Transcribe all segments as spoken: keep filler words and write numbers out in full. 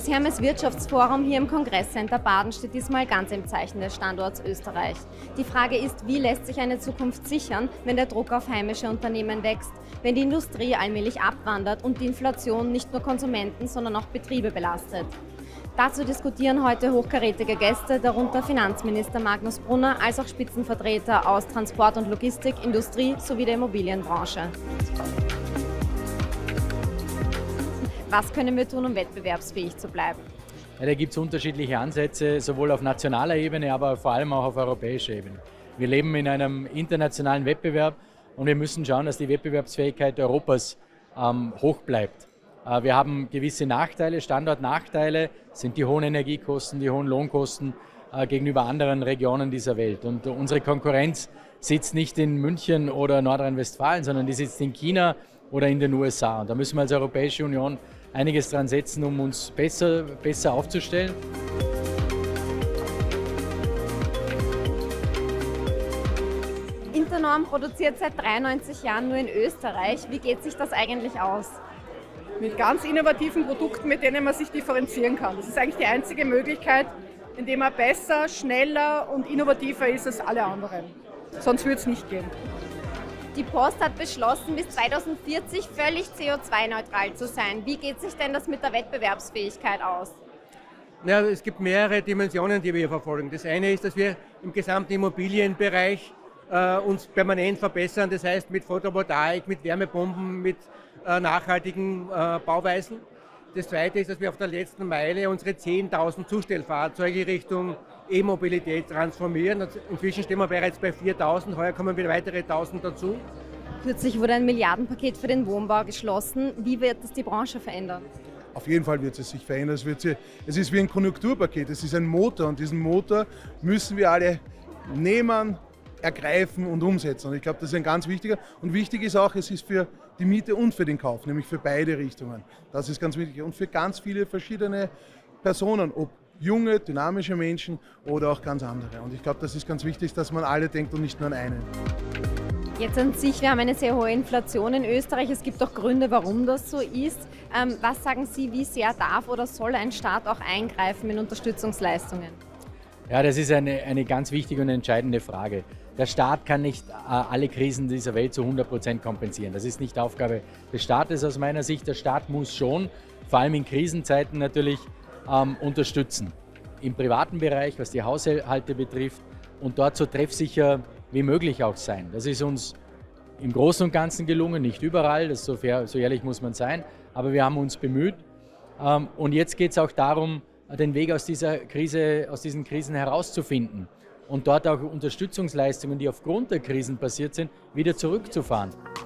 Das Hermes Wirtschaftsforum hier im Kongresscenter Baden steht diesmal ganz im Zeichen des Standorts Österreich. Die Frage ist, wie lässt sich eine Zukunft sichern, wenn der Druck auf heimische Unternehmen wächst, wenn die Industrie allmählich abwandert und die Inflation nicht nur Konsumenten, sondern auch Betriebe belastet. Dazu diskutieren heute hochkarätige Gäste, darunter Finanzminister Magnus Brunner, als auch Spitzenvertreter aus Transport und Logistik, Industrie sowie der Immobilienbranche. Was können wir tun, um wettbewerbsfähig zu bleiben? Ja, da gibt es unterschiedliche Ansätze, sowohl auf nationaler Ebene, aber vor allem auch auf europäischer Ebene. Wir leben in einem internationalen Wettbewerb und wir müssen schauen, dass die Wettbewerbsfähigkeit Europas ähm, hoch bleibt. Äh, wir haben gewisse Nachteile, Standortnachteile, sind die hohen Energiekosten, die hohen Lohnkosten äh, gegenüber anderen Regionen dieser Welt. Und äh, unsere Konkurrenz sitzt nicht in München oder Nordrhein-Westfalen, sondern die sitzt in China oder in den U S A. Und da müssen wir als Europäische Union einiges dran setzen, um uns besser, besser aufzustellen. Internorm produziert seit dreiundneunzig Jahren nur in Österreich. Wie geht sich das eigentlich aus? Mit ganz innovativen Produkten, mit denen man sich differenzieren kann. Das ist eigentlich die einzige Möglichkeit, indem man besser, schneller und innovativer ist als alle anderen. Sonst würde es nicht gehen. Die Post hat beschlossen, bis zweitausendvierzig völlig C O zwei neutral zu sein. Wie geht sich denn das mit der Wettbewerbsfähigkeit aus? Ja, es gibt mehrere Dimensionen, die wir hier verfolgen. Das eine ist, dass wir im gesamten Immobilienbereich äh, uns permanent verbessern. Das heißt mit Photovoltaik, mit Wärmepumpen, mit äh, nachhaltigen äh, Bauweisen. Das zweite ist, dass wir auf der letzten Meile unsere zehntausend Zustellfahrzeuge Richtung E-Mobilität transformieren. Inzwischen stehen wir bereits bei viertausend, heuer kommen wieder weitere tausend dazu. Kürzlich wurde ein Milliardenpaket für den Wohnbau geschlossen. Wie wird das die Branche verändern? Auf jeden Fall wird es sich verändern. Es, wird sie, es ist wie ein Konjunkturpaket, es ist ein Motor und diesen Motor müssen wir alle nehmen, ergreifen und umsetzen. Und ich glaube, das ist ein ganz wichtiger. Und wichtig ist auch, es ist für die Miete und für den Kauf, nämlich für beide Richtungen. Das ist ganz wichtig. Und für ganz viele verschiedene Personen, ob junge, dynamische Menschen oder auch ganz andere. Und ich glaube, das ist ganz wichtig, dass man alle denkt und nicht nur an einen. Jetzt an sich, wir haben eine sehr hohe Inflation in Österreich. Es gibt auch Gründe, warum das so ist. Ähm, was sagen Sie, wie sehr darf oder soll ein Staat auch eingreifen in Unterstützungsleistungen? Ja, das ist eine, eine ganz wichtige und entscheidende Frage. Der Staat kann nicht äh, alle Krisen dieser Welt zu hundert Prozent kompensieren. Das ist nicht Aufgabe des Staates aus meiner Sicht. Der Staat muss schon, vor allem in Krisenzeiten natürlich, ähm, unterstützen. Im privaten Bereich, was die Haushalte betrifft, und dort so treffsicher wie möglich auch sein. Das ist uns im Großen und Ganzen gelungen, nicht überall, das so, fair, so ehrlich muss man sein, aber wir haben uns bemüht. Ähm, und jetzt geht es auch darum, den Weg aus dieser Krise, aus diesen Krisen herauszufinden und dort auch Unterstützungsleistungen, die aufgrund der Krisen passiert sind, wieder zurückzufahren.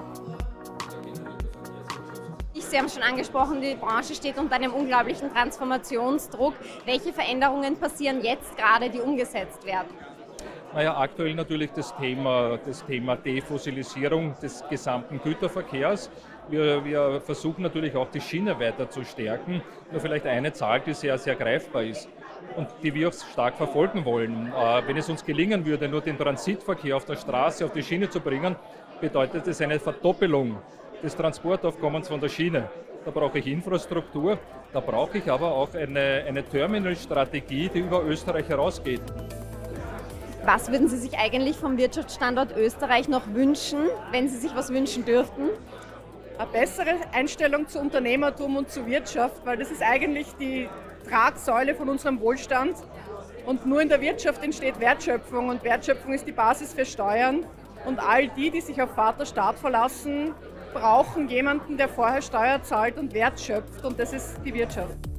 Sie haben schon angesprochen, die Branche steht unter einem unglaublichen Transformationsdruck. Welche Veränderungen passieren jetzt gerade, die umgesetzt werden? Naja, aktuell natürlich das Thema, das Thema Defossilisierung des gesamten Güterverkehrs. Wir, wir versuchen natürlich auch die Schiene weiter zu stärken. Nur vielleicht eine Zahl, die sehr, sehr greifbar ist und die wir auch stark verfolgen wollen. Äh, wenn es uns gelingen würde, nur den Transitverkehr auf der Straße auf die Schiene zu bringen, bedeutet das eine Verdoppelung des Transportaufkommens von der Schiene. Da brauche ich Infrastruktur, da brauche ich aber auch eine, eine Terminalstrategie, die über Österreich herausgeht. Was würden Sie sich eigentlich vom Wirtschaftsstandort Österreich noch wünschen, wenn Sie sich was wünschen dürften? Eine bessere Einstellung zu Unternehmertum und zur Wirtschaft, weil das ist eigentlich die Tragsäule von unserem Wohlstand. Und nur in der Wirtschaft entsteht Wertschöpfung und Wertschöpfung ist die Basis für Steuern. Und all die, die sich auf Vaterstaat verlassen, brauchen jemanden, der vorher Steuer zahlt und Wert schöpft, und das ist die Wirtschaft.